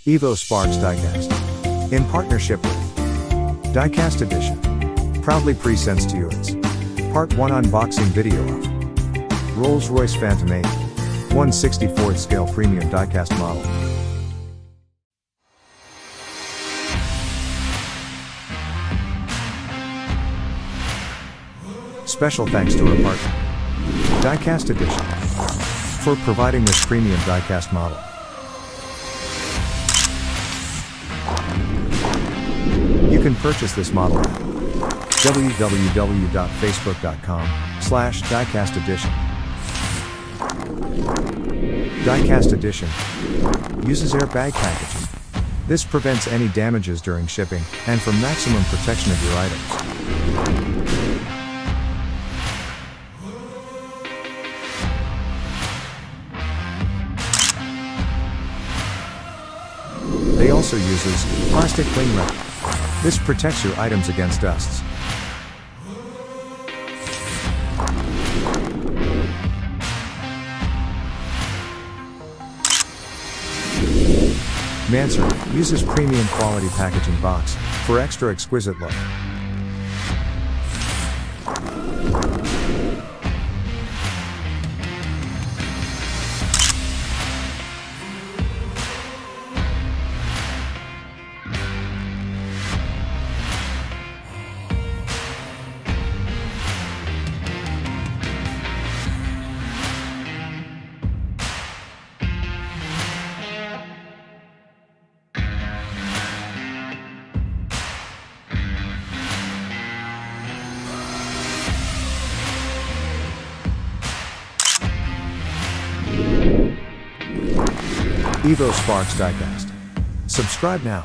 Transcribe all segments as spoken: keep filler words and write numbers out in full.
Evo Sparks Diecast. In partnership with Diecast Edition. Proudly presents to you its Part one unboxing video of Rolls-Royce Phantom eight one sixty-fourth scale premium diecast model. Special thanks to our partner, Diecast Edition, for providing this premium diecast model. You can purchase this model at w w w dot facebook dot com slash diecast edition. Diecast Edition uses airbag packaging. This prevents any damages during shipping, and for maximum protection of your items. They also uses plastic cling wrap. This protects your items against dusts. Mansard uses premium quality packaging box for extra exquisite look. Evo Sparks Diecast. Subscribe now.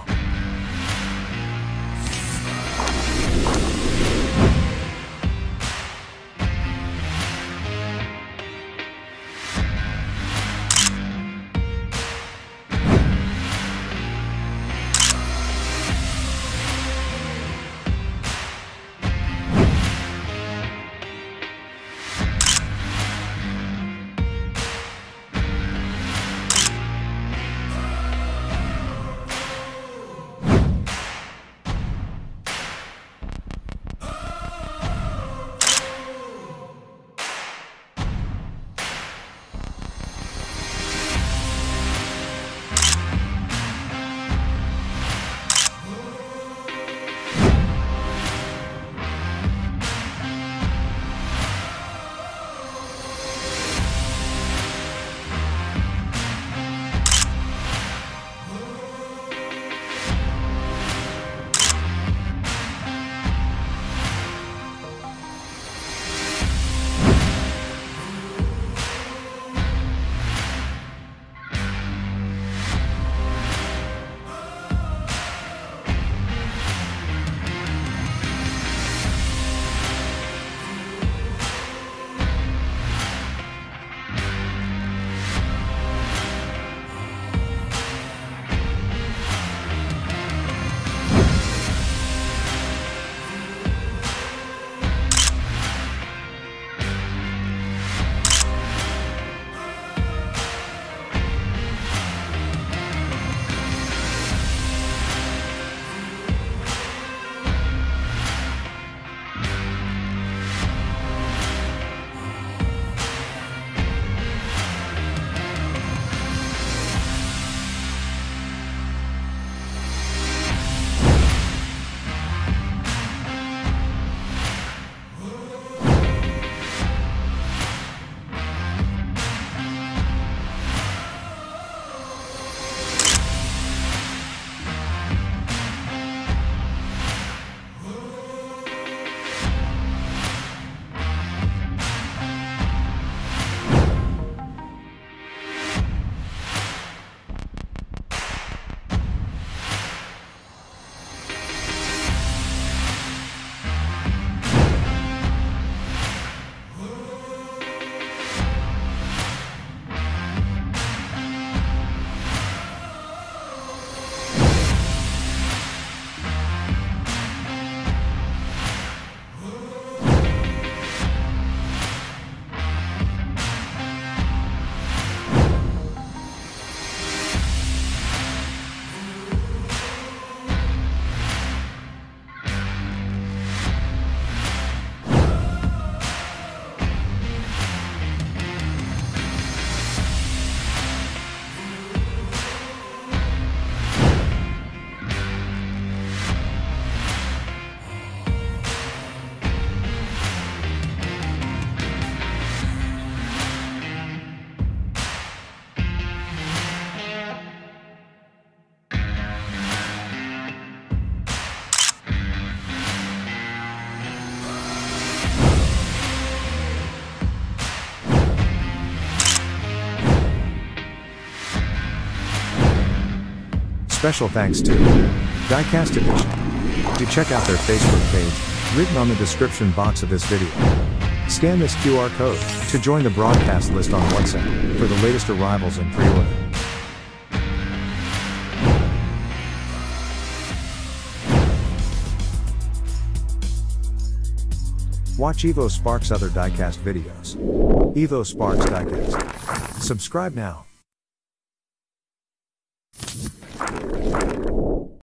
Special thanks to Diecast Edition. Do check out their Facebook page, written on the description box of this video. Scan this Q R code to join the broadcast list on WhatsApp for the latest arrivals and pre-order. Watch Evo Sparks' other diecast videos. Evo Sparks Diecast. Subscribe now.